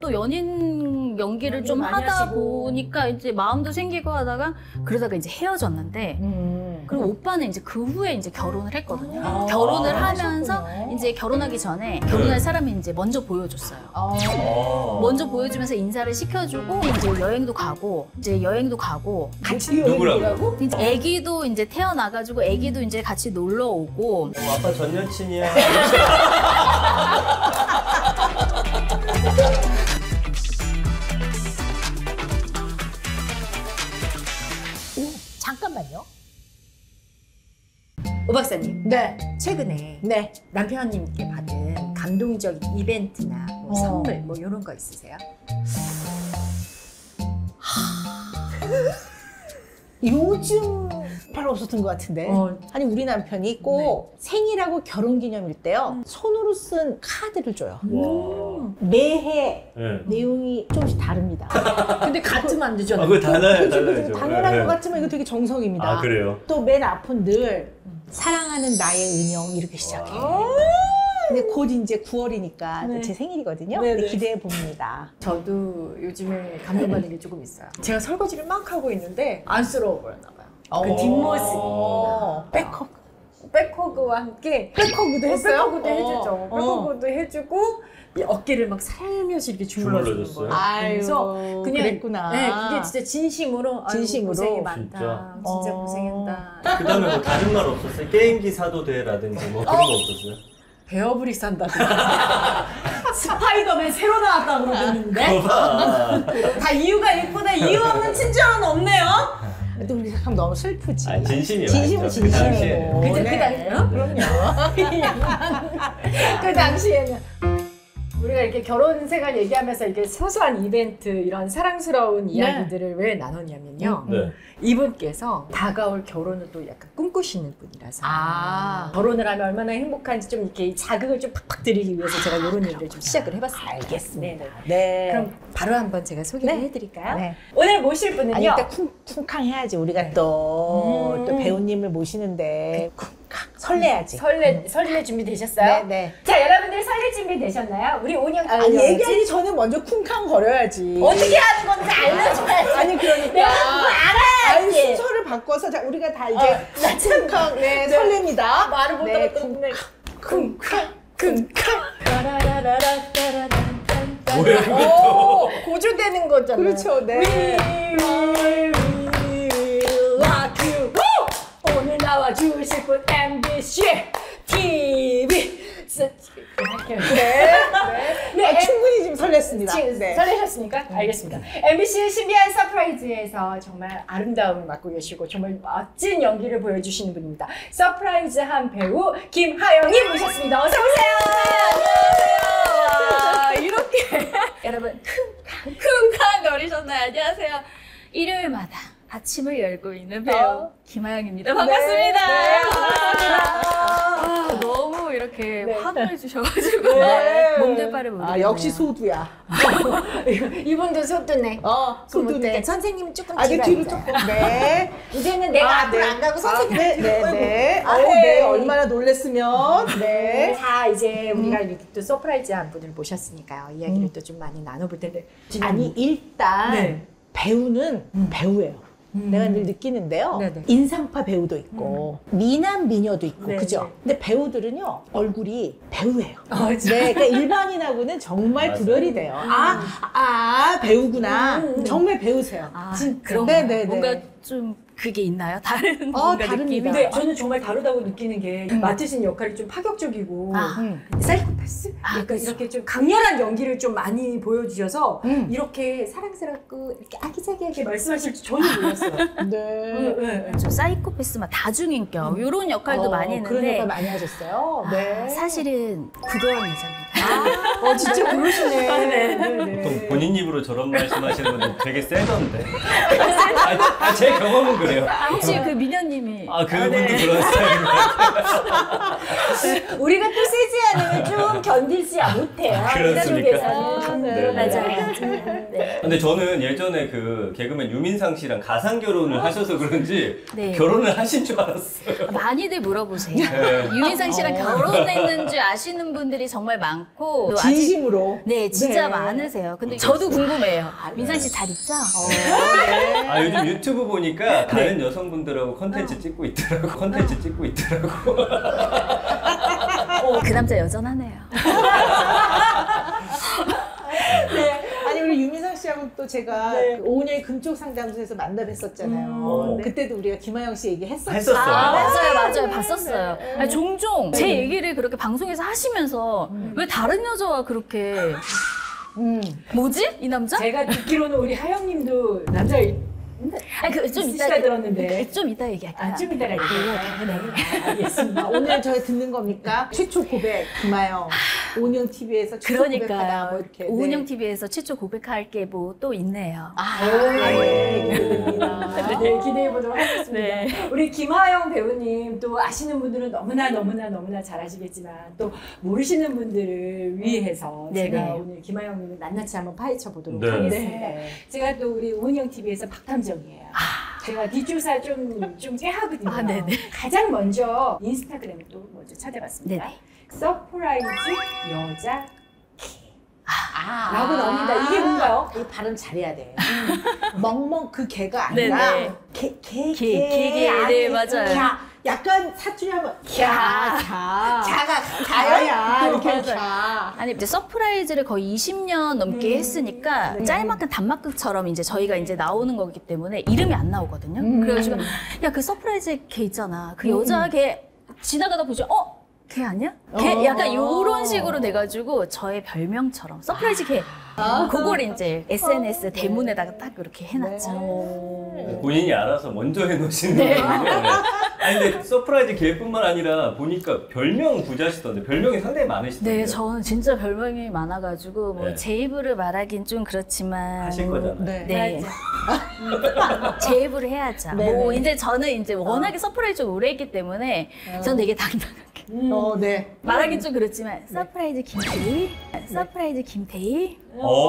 또 연인 연기를 좀 하다 보니까 이제 마음도 생기고 하다가 그러다가 이제 헤어졌는데 그리고 오빠는 이제 그 후에 이제 결혼을 했거든요. 결혼을 하면서 이제 결혼하기 전에 결혼할 사람이 이제 먼저 보여줬어요. 먼저 보여주면서 인사를 시켜주고 이제 여행도 가고 같이 누구라고? 이제 아기도 이제 태어나가지고 아기도 이제 같이 놀러 오고. 아빠 전 여친이야. 잠깐만요. 오 박사님, 네. 최근에 네. 남편님께 받은 감동적인 이벤트나 뭐 선물 뭐 이런 거 있으세요? 요즘 별로 없었던 것 같은데. 아니 우리 남편이 꼭 생일하고 결혼기념일 때요 손으로 쓴 카드를 줘요. 매해 내용이 조금씩 다릅니다. 근데 같으면 안 되죠. 그거 달라요. 당연한 것 같지만 이거 되게 정성입니다. 아, 그래요? 또 맨 앞은 늘 사랑하는 나의 은영 이렇게 시작해요. 근데 곧 이제 9월이니까 제 생일이거든요. 기대해 봅니다. 저도 요즘에 감동받는 게 조금 있어요. 제가 설거지를 막 하고 있는데 안쓰러워 보였나 봐요. 그 뒷모습이. 백허그와 함께 백허그도 했어요? 백허그도 해주죠. 백허그도 해주고 이 어깨를 막 살며시 이렇게 주물러주는 거예요. 그래서 그냥 그랬구나. 네, 그게 진짜 진심으로 진심으로. 고생이 많다. 진짜 고생했다. 그 다음에 뭐 다른 말 없었어요? 게임기 사도 돼라든지 뭐 그런 거 없었어요? 베어브릭 산다고. 스파이더맨 새로 나왔다 그러는데 다 이유가 있구나. 이유 없는 친절은 없네요. 또 우리 잠깐 너무 슬프지. 아니, 진심이요. 진심은 그 당시에. 그 당시에요? 그럼요. 그 당시에는 우리가 이렇게 결혼 생활 얘기하면서 이렇게 소소한 이벤트 이런 사랑스러운 이야기들을 왜 나눴냐면요. 이분께서 다가올 결혼을 또 약간 꿈꾸시는 분이라서 결혼을 하면 얼마나 행복한지 좀 이렇게 자극을 좀 팍팍 드리기 위해서 제가 이런 얘기를 좀 시작을 해봤습니다. 알겠습니다. 네. 그럼 바로 한번 제가 소개를 해드릴까요? 네. 오늘 모실 분은요. 아니 일단 쿵쾅 해야지. 우리가 또 배우님을 모시는데 쿵쾅 설레야지. 설레 준비 되셨어요? 네. 자, 여러분들 설레 준비 되셨나요? 우리 온영 아니 얘기하기 전에 먼저 쿵쾅 거려야지. 어떻게 하는 건지 알려줘야지. 아니 그러니까 내가 그거 알아야지. 아니 순서를 바꿔서 자 우리가 다 이제 쿵쾅 설렙니다. 말을 못하겠네. 쿵쾅 뭐야 고조되는 거잖아요. 그렇죠. 네. 오늘 나와주실 분 MBC TV 네. 충분히 지금 설렜습니다. 설레셨습니까? 알겠습니다. MBC의 신비한 서프라이즈에서 정말 아름다움을 맡고 계시고 정말 멋진 연기를 보여주시는 분입니다. 서프라이즈한 배우 김하영이 모셨습니다. 어서 오세요. 안녕하세요. 이렇게 여러분 쿵쾅 거리셨나요? 안녕하세요. 일요일마다 아침을 열고 있는 배우 김하영입니다. 반갑습니다. 너무 이렇게 환호해 주셔가지고 몸둘바를 모르겠네요. 역시 소두야. 이분도 소두네. 소두네. 선생님 조금 뒤로 조금. 네. 이제는 내가 앞으로 안 가고 선생님. 네. 얼마나 놀랬으면. 네. 자, 이제 우리가 이렇게 또 서프라이즈한 분을 모셨으니까요. 이야기를 또 좀 많이 나눠볼 텐데. 아니 일단 배우는 배우예요. 내가 늘 느끼는데요. 인상파 배우도 있고 미남 미녀도 있고 그죠? 근데 배우들은요 얼굴이 배우예요. 네, 그러니까 일반인하고는 정말 구별이 돼요. 배우구나. 정말 배우세요. 그런가요? 네. 뭔가 좀 그게 있나요? 다른 뭔가 다릅니다. 느낌이? 근데 저는 정말 다르다고 느끼는 게 맡으신 역할이 좀 파격적이고 사이코패스? 약간 이렇게 좀 강렬한 연기를 좀 많이 보여주셔서 이렇게 사랑스럽고 이렇게 아기자기하게 말씀하실 줄 전혀 몰랐어요. 네. 좀 사이코패스만 다중인격 이런 역할도 많이 그런 했는데 역할 많이 하셨어요. 네. 사실은 구도원 여자입니다. 진짜 그러시네. 보통 본인 입으로 저런 말씀하시는 분들 되게 세던데. 제 경험은 그래요. 혹시 그 미녀님이 그분도 그런 스타일인가요? 우리가 또 세지 아니면 좀 견디지 못해요. 그렇습니까? 이쪽에서는. 네. 맞아요. 네. 근데 저는 예전에 그 개그맨 유민상 씨랑 가상 결혼을 하셔서 그런지 네. 결혼을 하신 줄 알았어요. 많이들 물어보세요. 네. 유민상 씨랑 결혼했는 줄 아시는 분들이 정말 많고 또 아직 진심으로. 네, 진짜 네. 많으세요. 근데 저도 궁금해요. 민상 씨 잘 있죠? 아 요즘 유튜브 보니까 다른 여성분들하고 컨텐츠 찍고 있더라고. 컨텐츠 찍고 있더라고. 그 남자 여전하네요. 네. 아니 우리 유민상 씨하고 또 제가 그 오은영의 금쪽 상담소에서 만나 뵀었잖아요. 네. 그때도 우리가 김하영 씨 얘기했었죠. 했었어요. 맞아요. 봤었어요. 아니, 종종 제 얘기를 그렇게 방송에서 하시면서 왜 다른 여자와 그렇게 뭐지? 이 남자? 제가 듣기로는 우리 하영님도 남자 아니, 좀 이따 있으시다 들었는데. 좀 이따 얘기할까요? 좀 이따가 얘기해요. 네, 알겠습니다. 오늘 저희 듣는 겁니까? 최초 고백 김하영 오은영 TV에서 최초 고백하다 그러니까요. 뭐 이렇게. 오은영 TV에서 최초 고백할 게 뭐 또 있네요. 네, 기대됩니다. 네, 기대해 보도록 하겠습니다. 네. 우리 김하영 배우님 또 아시는 분들은 너무나 잘 아시겠지만 또 모르시는 분들을 위해서 네, 제가 네. 오늘 김하영님을 낱낱이 한번 파헤쳐 보도록 네. 하겠습니다. 제가 또 우리 오은영 TV에서 박탐정이에요. 제가 뒷조사 꽤 하거든요. 아, 네네. 가장 먼저 인스타그램을 또 먼저 찾아봤습니다. 네네. 서프라이즈 여자 아, 라고 나옵니다. 이게 뭔가요? 이 발음 잘해야 돼. 멍멍 그 개가 아니라 네네. 개 네, 맞아요. 약간 사투리 하면 캬. 자가 자야 이렇게 맞아요. 자. 아니 이제 서프라이즈를 거의 20년 넘게 했으니까 짤막한 단막극처럼 이제 저희가 이제 나오는 거기 때문에 이름이 안 나오거든요. 그래가지고 야 그 서프라이즈 걔 있잖아. 그 여자 걔 지나가다 보죠. 걔 아니야? 걔 약간 요런 식으로 돼가지고 저의 별명처럼 서프라이즈 걔. 그걸 이제 SNS 대문에다가 딱 이렇게 해놨죠. 본인이 알아서 먼저 해놓으시는 거군요. 네. 아니 근데 서프라이즈 개뿐만 아니라 보니까 별명 부자시던데 별명이 상당히 많으시던데. 네, 저는 진짜 별명이 많아가지고 뭐 네. 제 입으로 말하긴 좀 그렇지만 하실 거잖아요. 네. 제 입으로 해야죠. 네, 뭐 네. 이제 저는 이제 워낙에 서프라이즈 오래 했기 때문에 저는 되게 당당하게 네. 말하긴 좀 그렇지만 서프라이즈 김태희, 서프라이즈 김태희.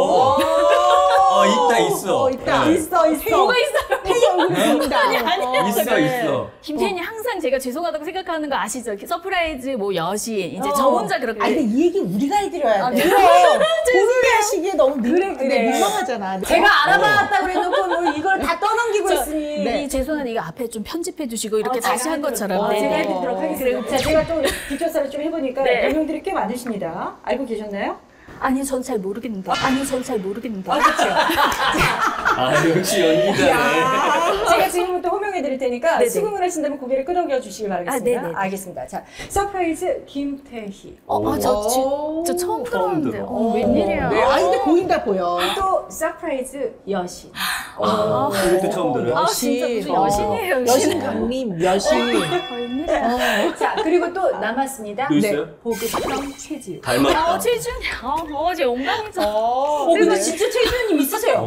있다 있어. 있다. 네. 있어. 뭐가 있어요? 태희 얼굴이 보인다. 있어. 김태희는 항상 제가 죄송하다고 생각하는 거 아시죠? 서프라이즈 뭐 여신 이제 저 혼자 그렇게. 아니 근데 이 얘기 우리가 해드려야 돼. 그럼. 본인이 하시기에 너무 그래. 민망하잖아. 제가 알아봤다 그래놓고 뭐 이걸 다 떠넘기고 있으니. 이 죄송한데 이거 앞에 좀 편집해 주시고 이렇게 제가 다시 한 해드리도록- 것처럼. 네, 제가 네. 해드리도록 하겠습니다. 자, 제가 또 뒷조사를 좀 해보니까 네. 별명들이 꽤 많으십니다. 알고 계셨나요? 아니요, 전 잘 모르겠는데. 그렇죠. 역시 연기자네. 제가 지금부터 호명해 드릴 테니까 네네. 수긍을 하신다면 고개를 끄덕여 주시기 바라겠습니다. 네네. 알겠습니다. 자, 서프라이즈 김태희. 저 처음 들었는데. 들어. 웬일이야. 네. 아니 근데 보인다 보여. 또 서프라이즈 여신. 이것도 처음 들어요. 진짜 무슨 여신이에요, 여신. 여신 강림 여신. 웬일이야. 자, 그리고 또 남았습니다. 또 있어요? 보급형 최지우. 닮았다. 최준이. 제 영광이죠. 근데 진짜 최지우님 있으세요?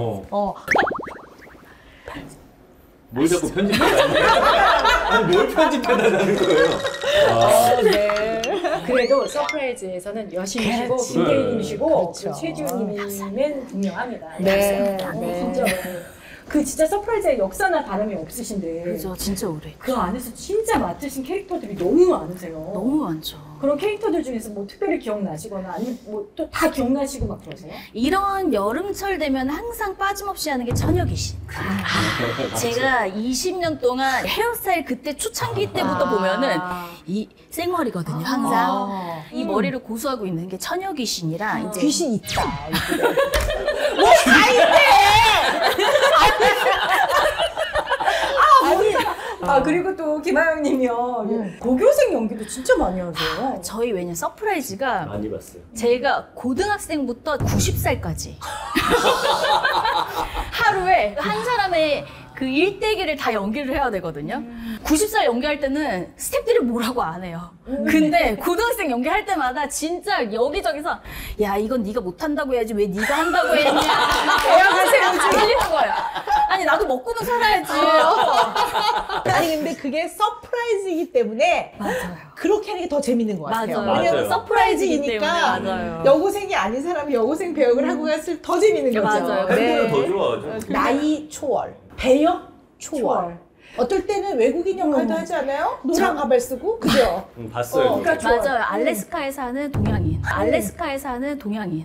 뭘 자꾸 편집해달라는 아니 뭘 편집해달라는 거예요. 네. 그래도 서프라이즈에서는 여신이시고 김태희님이시고 그렇죠. 최지우님은 분명합니다. 네. 진짜 그 진짜 서프라이즈의 역사나 다름이 없으신데 그죠, 진짜 오래. 그 안에서 진짜 맡으신 캐릭터들이 너무 많으세요. 너무 많죠. 그런 캐릭터들 중에서 뭐 특별히 기억나시거나 아니면 뭐 또 다 기억나시고 막 그러세요? 이런 여름철 되면 항상 빠짐없이 하는 게 처녀귀신. 제가 20년 동안 헤어스타일 그때 초창기 때부터 보면은 이 생머리거든요, 항상. 이 머리를 고수하고 있는 게 처녀귀신이라 이제 귀신 있다. 그리고 또 김하영님이요 고교생 연기도 진짜 많이 하세요. 저희 왜냐 서프라이즈가 많이 봤어요. 제가 고등학생부터 90살까지 하루에 한 사람의 그 일대기를 다 연기를 해야 되거든요. 90살 연기할 때는 스태프들이 뭐라고 안 해요. 근데 고등학생 연기할 때마다 진짜 여기저기서 야 이건 네가 못한다고 해야지 왜 네가 한다고 했냐. 대학생을 들리는 거야. 아니 나도 먹고는 살아야지. 아니 근데 그게 서프라이즈이기 때문에 맞아요. 그렇게 하는 게 더 재밌는 것 같아요. 맞아요. 왜냐면 맞아요. 서프라이즈이니까 맞아요. 여고생이 아닌 사람이 여고생 배역을 하고 갔을 때 더 재밌는 거죠. 맞아요. 팬분은 더 좋아하죠. 나이 초월, 배역 초월. 초월. 어떨 때는 외국인 역할도 하지 않아요? 노란 가발 쓰고 그죠? 봤어요. 그거. 그러니까 맞아요. 알래스카에 사는 동양인. 알래스카에 사는 동양인.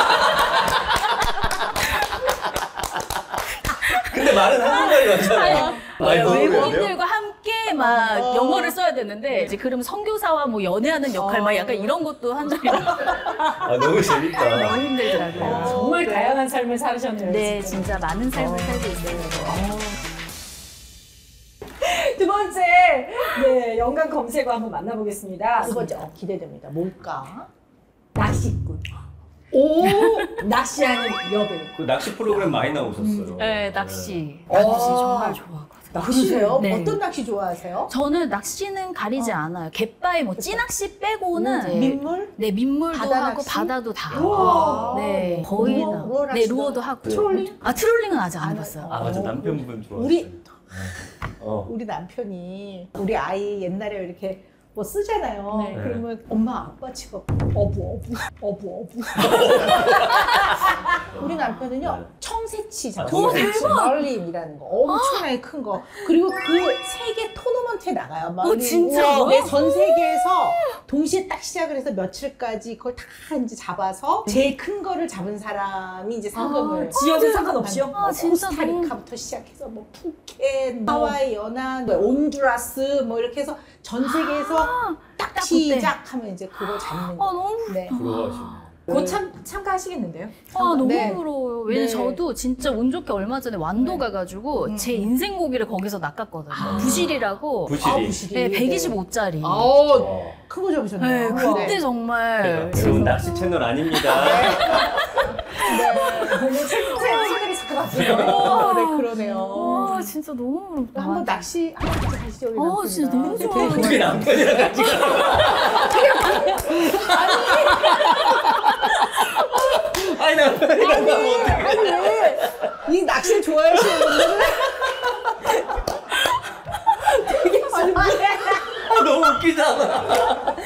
근데 말은 한국말이 맞잖아요. 많이 먹어야 돼요? 외국인들과 함께 막 영어를 써야 되는데 이제 그럼 선교사와 뭐 연애하는 역할 막 약간 이런 것도 한 적이 아, 너무 재밌다. 너무 힘들더라고요. 정말 다양한 삶을 살으셨네요. 네, 진짜. 진짜 많은 삶을 살고 있어요. 두 번째, 네, 연관 검색어 한번 만나보겠습니다. 두 번째 기대됩니다. 뭘까? 낚시꾼. 오, 낚시하는 여배. 그 낚시 프로그램 많이 나오셨어요. 네, 낚시. 네. 낚시 정말 좋아하거든요. 그러세요? 네. 어떤 낚시 좋아하세요? 저는 낚시는 가리지 않아요. 갯바위, 뭐 찌낚시 빼고는 민물? 네, 민물도 바다 하고 낚시? 바다도 다 우와. 하고. 네, 거의 루어, 다. 루어 네, 낚시도 루어도 하고. 트롤링? 아, 트롤링은 아직 안 해봤어요. 아, 맞아. 남편분 좋아. 우리 남편이 우리 아이 옛날에 이렇게 뭐 쓰잖아요. 네. 그러면 엄마 아빠 직업 어부. 우리 남편은요 청새치 아, 잡아요. 청새치. 멀린이라는 거 엄청나게 큰 거. 그리고 그 세계 토너먼트에 나가요. 멀린. 진짜요? 네, 전 세계에서 동시에 딱 시작을 해서 며칠까지 그걸 다 이제 잡아서 제일 큰 거를 잡은 사람이 이제 상금을. 지역은 상관없이요? 아, 진짜 코스타리카부터 시작해서 뭐 푸켓, 하와이, 연안, 뭐 온두라스 뭐 이렇게 해서 전 세계에서 딱 그때. 시작하면 이제 그걸 잡는 아, 거. 너무 네. 부러워하시네. 곧 참가하시겠는데요? 아, 너무 네. 부러워요. 왜냐면 네. 저도 진짜 운 좋게 얼마 전에 완도 가가지고 제 인생 고기를 거기서 낚았거든요. 부실이라고. 부실이. 네, 125짜리. 아우, 크고 잡으셨네요. 네, 그때 정말. 여러분 낚시 채널 아닙니다. 최근에 잠깐 네, 그러네요. 와, 진짜 너무 부럽다. 한번 낚시 한번 같이 가시죠, 우리 남편이랑. 진짜 너무 네, 좋아요. 되게 어떻게 남편이랑 같이 아니 남편이랑 가면 어떡해. 아니 왜? 이 낚시를 좋아하시는 분들은 아, 너무 웃기잖아.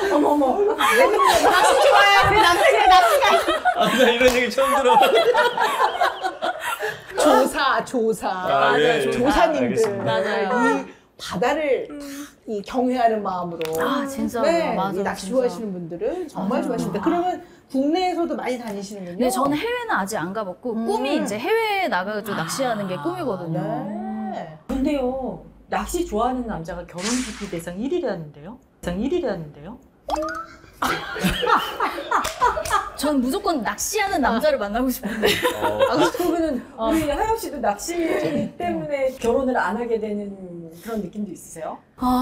낚시 좋아해요. 우리 남편이랑 낚시가. 아, 나 이런 얘기 처음 들어. 조사. 아, 예, 예. 조사님들. 알겠습니다. 맞아요. 이 바다를 이 경외하는 마음으로. 아, 진짜요? 네, 맞아요, 이 낚시 진짜. 좋아하시는 분들은 정말 좋아하십니다. 그러면 국내에서도 많이 다니시는군요. 네, 저는 해외는 아직 안 가봤고, 꿈이 이제 해외에 나가서 낚시하는 게 꿈이거든요. 네. 근데요, 낚시 좋아하는 남자가 결혼 기피 대상 1위라는데요? 대상 1위라는데요? 전 무조건 낚시하는 남자를 만나고 싶은데. 그러면은 우리 하영 씨도 낚시 때문에 결혼을 안 하게 되는 그런 느낌도 있으세요?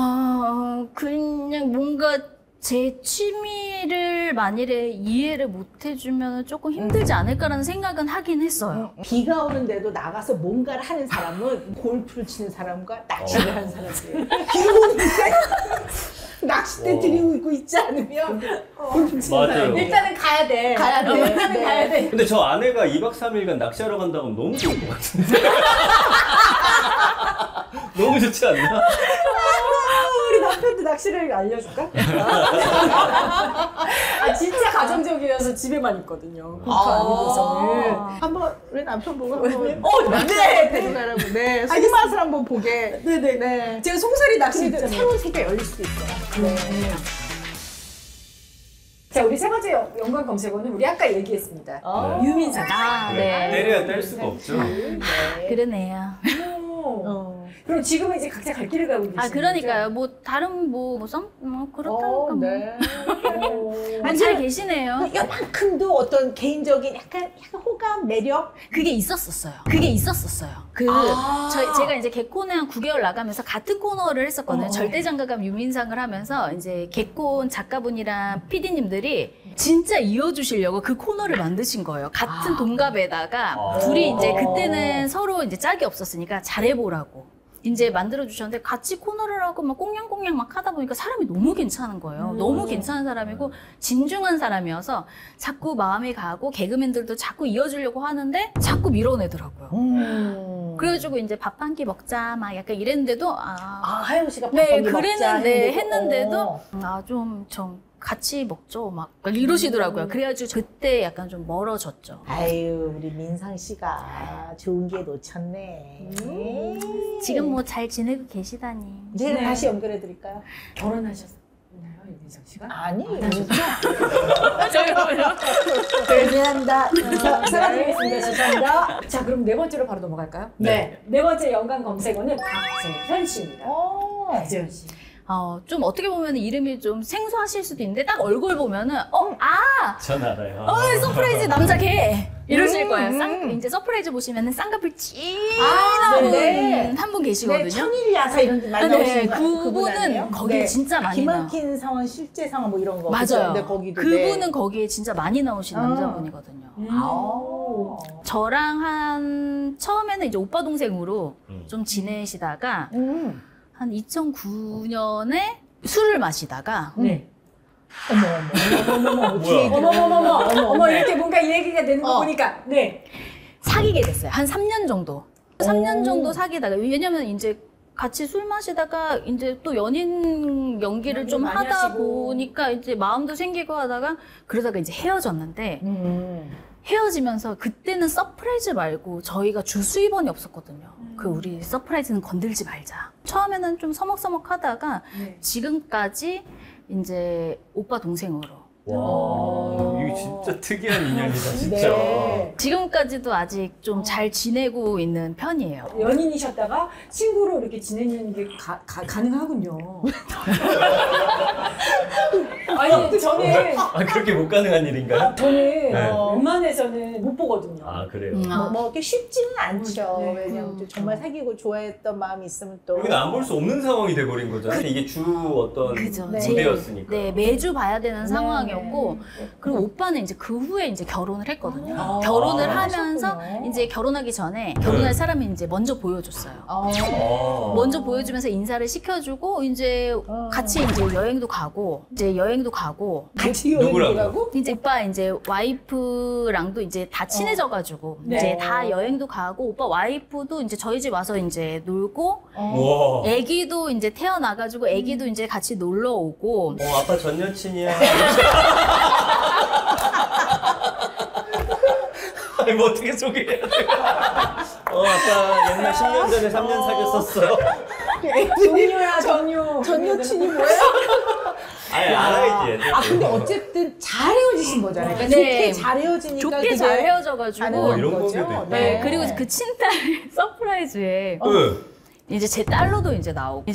그냥 뭔가 제 취미를 만일에 이해를 못 해주면 조금 힘들지 않을까라는 생각은 하긴 했어요. 비가 오는데도 나가서 뭔가를 하는 사람은 골프를 치는 사람과 낚시를 하는 사람이에요. 비 오는데 낚싯대 들이고 있지 않으면 골프 치는 맞아요. 사람이 일단은 가야 돼. 가야 돼. 일단은 네. 가야 돼. 근데 저 아내가 2박 3일간 낚시하러 간다고 하면 너무 좋을 것 같은데. 너무 좋지 않나? 우리 남편도 낚시를 알려줄까? 진짜 가정적이어서 집에만 있거든요. 골프 아니고서는. 한번 우리 남편 보고 한번 네. 데려가라고. 네. 손맛을 한번 보게. 네네. 네. 제가 송사리 낚시 있잖아요. 새로운 세계가 열릴 수도 있어요. 네. 자, 우리 세 번째 연관 검색어는 우리 아까 얘기했습니다. 유민상. 네. 때려야 뗄 수가 없죠. 그러네요. 그럼 지금은 이제 각자 갈 길을 가고 계시는 그러니까요. 뭐, 다른 그렇다니까. 네. 잘 계시네요. 요만큼도 어떤 개인적인 약간 호감, 매력? 그게 있었었어요. 제가 이제 개콘에 한 9개월 나가면서 같은 코너를 했었거든요. 절대장가감 유민상을 하면서 이제 개콘 작가분이랑 PD님들이 진짜 이어주시려고 그 코너를 만드신 거예요. 같은 동갑에다가 둘이 이제 그때는 서로 이제 짝이 없었으니까 잘해보라고. 이제 만들어주셨는데 같이 코너를 하고 막 꽁냥꽁냥 막 하다 보니까 사람이 너무 괜찮은 거예요. 너무 괜찮은 사람이고 진중한 사람이어서 자꾸 마음이 가고 개그맨들도 자꾸 이어주려고 하는데 자꾸 밀어내더라고요. 그래가지고 이제 밥 한 끼 먹자 막 약간 이랬는데도 하영 씨가 밥 네, 한 끼 먹자 그랬는데 했는데도 좀 같이 먹죠 막 이러시더라고요. 그래가지고 그때 약간 좀 멀어졌죠. 아유 우리 민상 씨가 좋은 기회 놓쳤네. 지금 뭐 잘 지내고 계시다니. 이제 네. 다시 연결해 드릴까요? 결혼하셨나요, 민상 씨가? 아니. 죄송합니다. 사과드리겠습니다. 죄송합니다. 자, 그럼 네 번째로 바로 넘어갈까요? 네. 네 번째 연관 검색어는 박재현 씨입니다. 박재현 씨. 좀 어떻게 보면 이름이 좀 생소하실 수도 있는데 딱 얼굴 보면은 전 알아요. 서프라이즈 남자 걔 이러실 거예요. 이제 서프라이즈 보시면은 쌍꺼풀 진한 네. 분 한 분 네, 계시거든요. 천일야사 이런 데 많이 네, 나오시는 그분은 아니에요? 거기에 진짜 많이 나와요. 김한킨 상원 실제 상원 뭐 이런 거 맞아요. 네, 거기도 그분은 거기에 진짜 많이 나오신 남자분이거든요. 저랑 한 처음에는 이제 오빠 동생으로 좀 지내시다가 한 2009년에 술을 마시다가 네. 뭐야? 어머, 이렇게 뭔가 이 얘기가 되는 거 보니까. 네. 사귀게 됐어요. 한 3년 정도. 3년 정도 사귀다가 왜냐면 이제 같이 술 마시다가 이제 또 연인 연기를 좀 많이 하다 하시고. 보니까 이제 마음도 생기고 하다가 그러다가 이제 헤어졌는데 헤어지면서 그때는 서프라이즈 말고 저희가 주 수입원이 없었거든요. 그 우리 서프라이즈는 건들지 말자. 처음에는 좀 서먹서먹 하다가 네. 지금까지 이제 오빠 동생으로. 와, 이거 진짜 특이한 인연이다, 진짜. 네. 지금까지도 아직 좀 잘 지내고 있는 편이에요. 연인이셨다가 친구로 이렇게 지내는 게 가능하군요. 아니, 저는 그렇게 못 가능한 일인가요? 네. 웬만해서는 못 보거든요. 그래요? 뭐 이렇게 쉽지는 않죠. 네. 왜냐면 또 정말 사귀고 좋아했던 마음이 있으면 또 여기는 안 볼 수 없는 상황이 돼버린 거잖아요. 이게 주 어떤 그죠. 무대였으니까. 네, 매주 봐야 되는 상황이었고, 네. 그리고 오빠는 이제 그 후에 이제 결혼을 했거든요. 아. 결혼을 아, 하면서 하셨군요. 이제 결혼하기 전에 결혼할 사람이 이제 먼저 보여줬어요. 먼저 보여주면서 인사를 시켜주고 이제 같이 이제 여행도 가고 같이 누구라고? 여행하고 이제 오빠 이제 와이프랑도 이제 다 친해져가지고 네. 이제 다 여행도 가고 오빠 와이프도 이제 저희 집 와서 이제 놀고 와. 아기도 이제 태어나가지고 아기도 이제 같이 놀러 오고 아빠 전 여친이야. 아니 뭐 어떻게 소개해야 돼? 아빠 옛날 10년 전에 3년 사귀었었어. 전유야, 전유. 전 여친이 뭐예요? 아니 알아야지. 근데 어쨌든 잘 헤어지신 거잖아요. 그러니까 네. 좋게 잘 헤어지니까 좋게 그게 잘 헤어져가지고 가능한 이런 거죠. 관계도 있구나. 네, 그리고 그 친딸 서프라이즈에 이제 제 딸로도 이제 나오고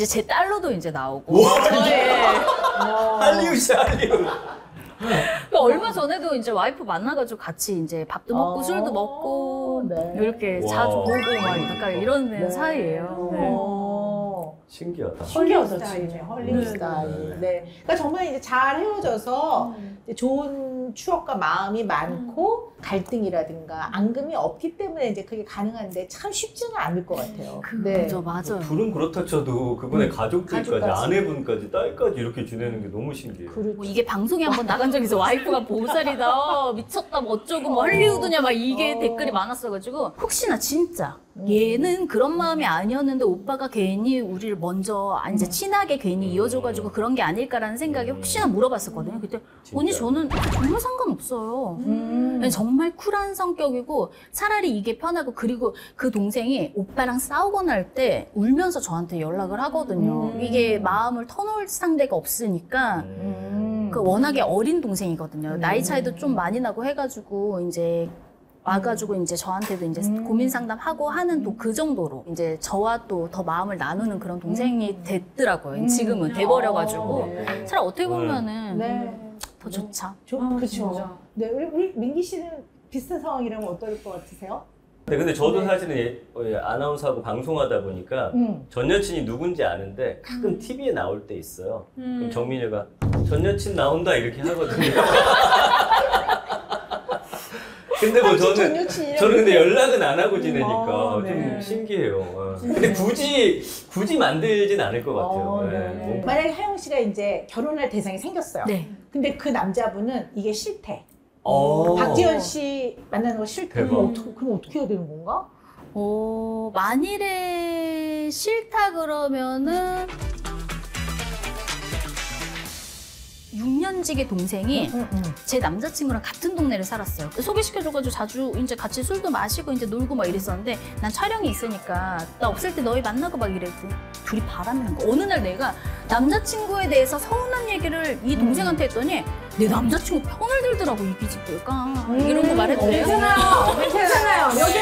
할리우드 할리우드. 그러니까 얼마 전에도 이제 와이프 만나가지고 같이 이제 밥도 먹고 술도 먹고 네. 이렇게 와. 자주 보고 막 약간 이런 네. 사이예요. 네. 신기하다. 신기하다, 스타일이죠. 진짜. 헐리우드 네. 스타일. 네. 그러니까 정말 이제 잘 헤어져서 이제 좋은 추억과 마음이 많고 갈등이라든가 앙금이 없기 때문에 이제 그게 가능한데 참 쉽지는 않을 것 같아요. 그죠, 맞아요. 둘은 그렇다 쳐도 그분의 가족들까지 가족까지. 아내분까지 딸까지 이렇게 지내는 게 너무 신기해요. 그렇죠. 뭐 이게 방송에 한번 나간 적이 있어. 와이프가 보살이다, 미쳤다, 뭐 어쩌고, 뭐 할리우드냐, 막 이게 댓글이 많았어가지고 혹시나 진짜 얘는 그런 마음이 아니었는데 오빠가 괜히 우리를 먼저 이제 친하게 괜히 이어줘가지고 그런 게 아닐까라는 생각에 혹시나 물어봤었거든요. 그때 언니 저는 정말 상관없어요. 정말 쿨한 성격이고 차라리 이게 편하고 그리고 그 동생이 오빠랑 싸우거나 할 때 울면서 저한테 연락을 하거든요. 이게 마음을 터놓을 상대가 없으니까 그 워낙에 어린 동생이거든요. 나이 차이도 좀 많이 나고 해가지고 이제 와가지고 이제 저한테도 이제 고민 상담하고 하는 또 그 정도로 이제 저와 또 더 마음을 나누는 그런 동생이 됐더라고요. 지금은 돼버려가지고 차라리 어떻게 보면은 네. 더 좋죠. 그렇죠. 진짜. 네, 우리 민기 씨는 비슷한 상황이라면 어떨 것 같으세요? 근데 저도 사실은 아나운서하고 방송하다 보니까 전 여친이 누군지 아는데 가끔 TV에 나올 때 있어요. 그럼 정민이가 전 여친 나온다 이렇게 하거든요. 근데 뭐 저는 근데 연락은 안 하고 지내니까 좀 신기해요. 근데 굳이 만들진 않을 것 같아요. 네. 만약에 하영 씨가 이제 결혼할 대상이 생겼어요. 네. 근데 그 남자분은 이게 싫대. 오. 박지현 씨 만나는 거 싫대. 대박. 그럼 어떻게 해야 되는 건가? 만일에 싫다 그러면은 6년직의 동생이 제 남자친구랑 같은 동네를 살았어요. 소개시켜줘가지고 자주 이제 같이 술도 마시고 이제 놀고 막 이랬었는데 난 촬영이 있으니까 나 없을 때 너희 만나고 막 이랬더니 둘이 바람이 난 거야. 어느 날 내가 남자친구에 대해서 서운한 얘기를 이 동생한테 했더니 내 남자친구 편을 들더라고. 이게 집 뭘까? 이런 거 말해도 돼요? 괜찮아요. 여기